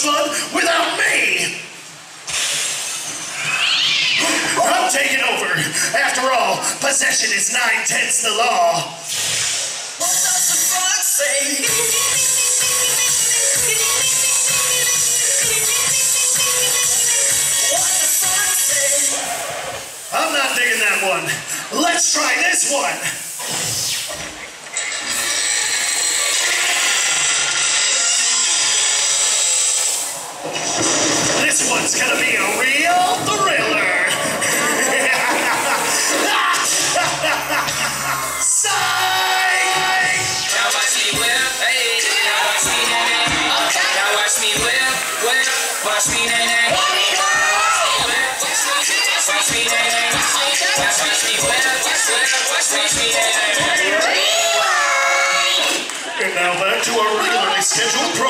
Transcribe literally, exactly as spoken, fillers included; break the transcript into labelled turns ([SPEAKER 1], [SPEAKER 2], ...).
[SPEAKER 1] fun without me. I'm taking over. After all, possession is nine-tenths the law. What does the fox say? What the fox say? I'm not digging that one. Let's try this one. This one's gonna be a real thriller. Psych!
[SPEAKER 2] Now watch me whip, hey, now watch me nae nae. Okay. Now watch me whip, whip, watch me nae nae. Watch me nae nae. Now watch me whip, whip, watch me nae nae.
[SPEAKER 1] And now back to our regularly scheduled